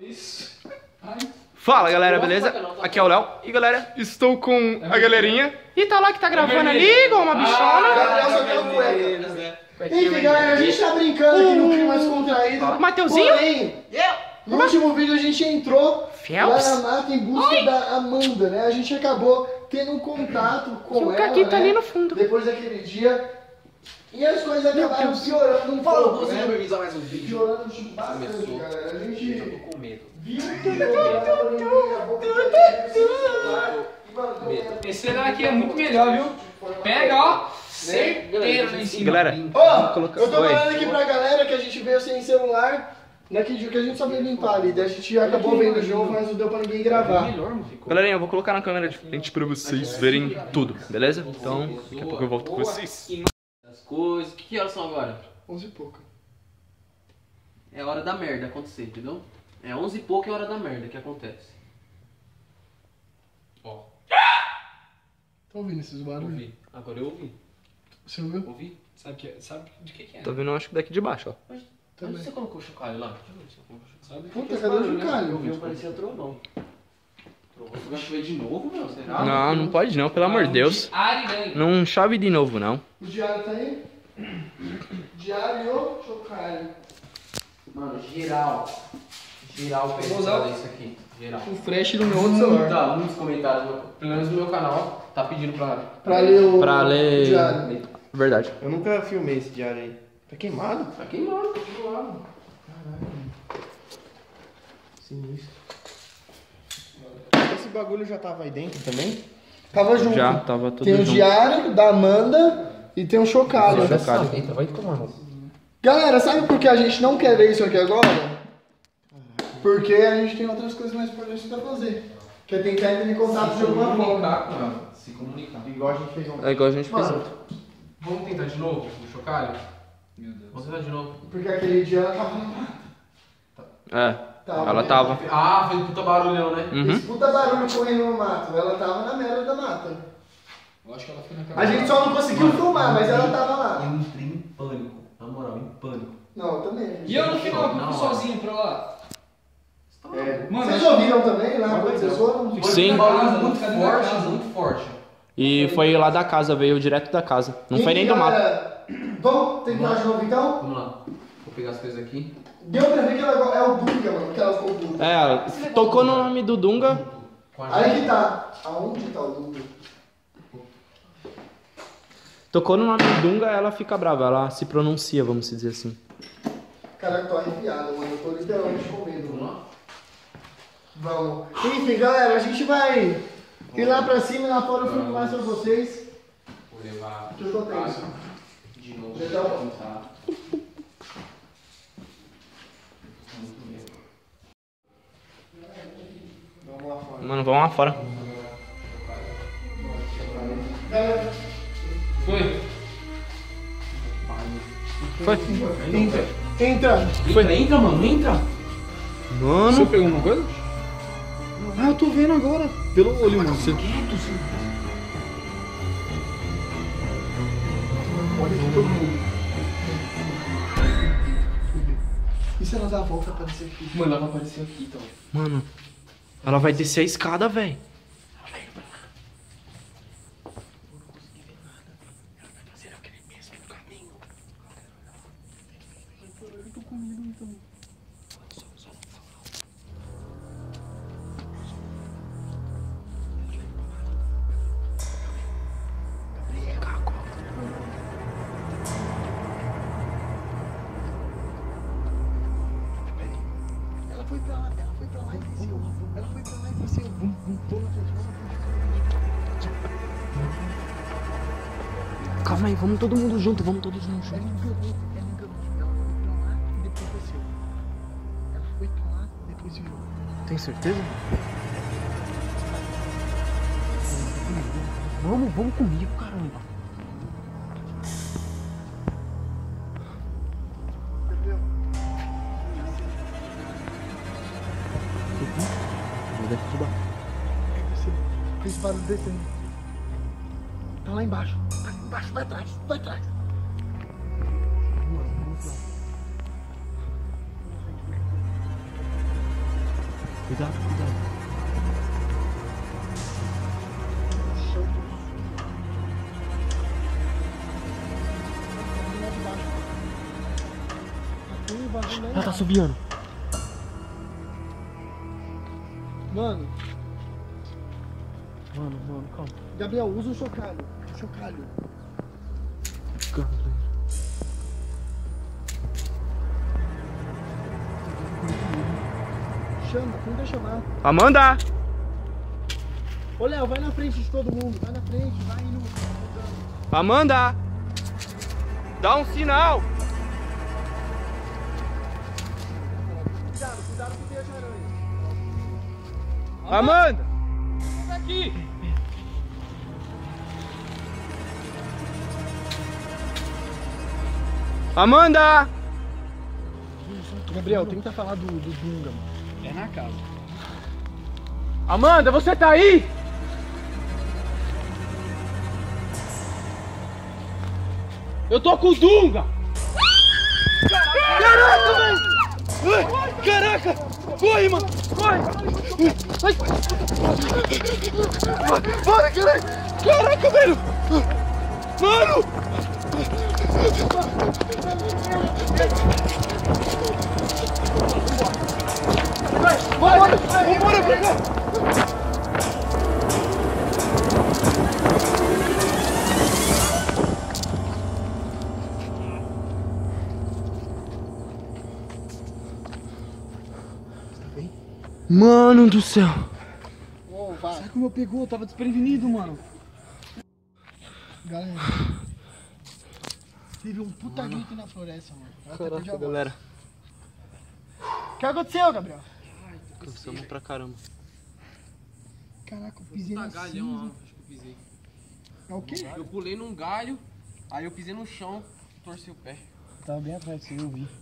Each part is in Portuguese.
Fala galera, beleza? Aqui é o Léo e galera, estou com a galerinha e tá lá que tá gravando ali igual uma bichona. Enfim galera, a gente tá brincando aqui no clima descontraído. Mateuzinho? Porém, no último vídeo a gente entrou Phelps? lá na mata em busca da Amanda, né? A gente acabou tendo um contato com ela, Caquinho tá né? ali no fundo. Depois daquele dia. E as coisas acabaram piorando um pouco, né? Mais um vídeo. Piorando bastante, galera. A gente Eu tô com medo. viu que Esse celular aqui é muito melhor, viu? Pega, ó, certeiro lá em cima. Galera, Ó, colocar- eu tô Oi. falando aqui pra galera que a gente veio sem celular. Naquele dia que a gente só veio limpar ali. Daí a gente acabou vendo o jogo, mas não deu pra ninguém gravar. galerinha, eu vou colocar na câmera de frente pra vocês verem tudo, beleza? Então, daqui a pouco eu volto com vocês. As coisas. Que horas são agora? 11 e pouco. É hora da merda acontecer, entendeu? É 11 e pouco é hora da merda que acontece. Ó. Tá ouvindo esses barulhos? Ouvi. Agora eu ouvi. Você ouviu? Ouvi? Sabe de que é? Tô vendo, acho que daqui de baixo, ó. Onde você colocou o chocalho lá? Deixa eu ver se eu coloco o chocalho. Puta, cadê o Eu chocalho? vi, parecia trovão. Trovão. Você vai chover de novo, meu? Será? Não, não pode não, pelo amor de Deus. Ariranha. Não chove de novo, não. O diário tá aí? Diário chocalho. Mano, geral. Geral Vou usar pensando isso aqui. Geral. O flash do meu outro celular. Tá, muitos comentários, pelo menos no meu canal, tá pedindo pra... Pra ler o Pra ler- diário. Verdade. Eu nunca filmei esse diário aí. Tá queimado? Tá queimado, tá queimado. Sinistro. Esse bagulho já tava aí dentro também? Tava junto. Já, tava tudo Tem o junto. diário da Amanda e tem o chocalho. Chocalho. Eita, vai tomar no... Galera, sabe por que a gente não quer ver isso aqui agora? Porque a gente tem outras coisas mais importantes pra fazer. Que é tentar entrar em contato de alguma forma. Se comunicar. Igual a gente fez ontem. É igual a gente fez Mano, ontem. Vamos tentar de novo o chocalho? Meu Deus. Vamos tentar de novo. Porque aquele dia ela tava... É, Tava. ela tava. Ah, fez puta barulhão, né? Uhum. Esse puta barulho correndo no mato. Ela tava na merda da mata. Eu acho que ela foi na A câmera. gente só não conseguiu filmar, mas ela tava lá. Eu entrei em pânico. Na moral, em pânico. Não, eu também. E eu no final, Não, fui ó. sozinho pra lá. É. Mano, Vocês ouviram também lá quando vocês foram? Sim. Um barulho Casa, muito cadê na forte, casa? muito forte. E foi lá da casa, veio direto da casa. Não foi nem do mato. Galera, vamos tentar de novo então? Vamos lá. Vou pegar as coisas aqui. Deu pra ver que ela é o Dunga, mano, que ela ficou puta. É, tocou no nome do Dunga. Aí que tá. Aonde tá o Dunga? Tocou no nome do Dunga, ela fica brava. Ela se pronuncia, vamos dizer assim. Cara, eu tô arrepiado, mano. Eu tô literalmente com medo, Vamos mano. lá? Vamos. Enfim, galera, a gente vai ir lá pra cima e lá fora eu filmo mais pra vocês. Vou levar Que eu tô tenso. de novo. Legal. Tá? Vamos lá fora. Mano, vamos lá fora. Galera, Foi. Foi. entra. Entra. Foi. Entra, mano, entra. Mano. pegou alguma coisa? Ah, eu tô vendo agora. Pelo olho, mano. Olha aqui todo mundo. E se ela dar a volta pra aparecer aqui? Mano, ela vai aparecer aqui, então. Mano, ela vai descer a escada, velho. Ela foi pra lá e desceu. Ela foi pra lá e desceu. Calma aí, vamos todo mundo junto, vamos todos juntos. Ela enganou. Ela foi pra lá e depois desceu. Ela foi pra lá e depois virou. Tem certeza? Vamos comigo, caramba. Entendeu? Daqui de baixo. É você. Fez barulho descendo. Tá lá embaixo. Tá lá embaixo. Vai atrás. Vai atrás. Cuidado, cuidado. Ela tá subindo. Mano, calma. Gabriel, usa o chocalho. Chocalho. Chama, tenta chamar. Amanda! Ô, Léo, vai na frente de todo mundo. Vai na frente, vai indo. Amanda! Dá um sinal! Cuidado com o teia de aranha. Amanda! Sai daqui! Amanda! Gabriel, tenta falar do Dunga, mano. É na casa. Amanda, você tá aí? Eu tô com o Dunga! Caraca, velho! Caraca! Corre, mano! Corre! Ai. Bora, caralho! Caraca, velho! Mano! Bora! Vambora pra cá! Mano do céu! Ô, vai. Sabe como eu pegou? Eu tava desprevenido, mano. Galera. Teve um puta grito na floresta, mano. Eu até perdi a Caraca, voz. galera. O que aconteceu, Gabriel? Cansamos pra caramba. Caraca, eu pisei Tá na galhão, cinza. ó. Acho que eu pisei. É o quê? Eu pulei num galho, aí eu pisei no chão, torci o pé. Tava bem atrás de você, eu vi.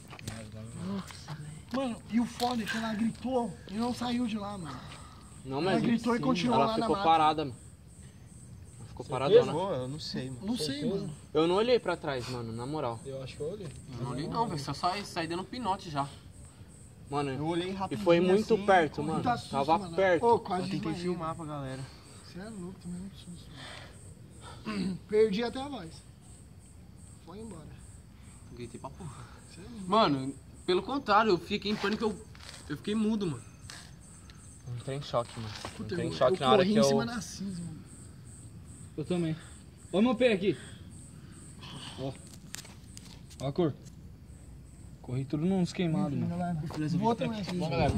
Mano, e o foda é que ela gritou e não saiu de lá, mano. Não, Ela gritou e continuou ela lá na ficou mata. parada, mano. Ela ficou paradona. Eu não sei, mano. Não sei, mano. Eu não olhei pra trás, mano, na moral. Eu acho que eu olhei. Eu não olhei não, velho. Só saí dando pinote já. Mano, Eu olhei e rapidinho. foi muito assim, perto, corri. mano. Tá susto, Tava mano. perto. Ô, quase Eu tentei desmaiei. filmar pra galera. Você é louco, também muito susto. Mano. Perdi até a voz. Foi embora. Gritei pra porra. Mano, pelo contrário, eu fiquei em pânico, eu fiquei mudo, mano. Entrei em choque, mano. Puta, Entrei em eu choque na hora corri que em eu... cima da cinza, mano. Eu também. Olha o meu pé aqui. Ó. Ó a cor. Corri tudo nos queimados, mano. Galera, vou também. Bom, galera.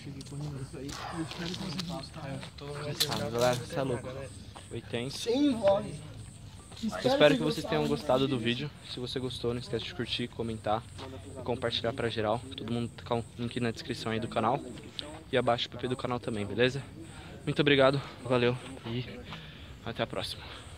Ah, galera, você é louco. Foi tenso. Sem voz. Espero que vocês tenham gostado do vídeo. Se você gostou, não esquece de curtir, comentar e compartilhar pra geral. Todo mundo tá com o link na descrição aí do canal. E abaixo o PP do canal também, beleza? Muito obrigado, valeu e até a próxima.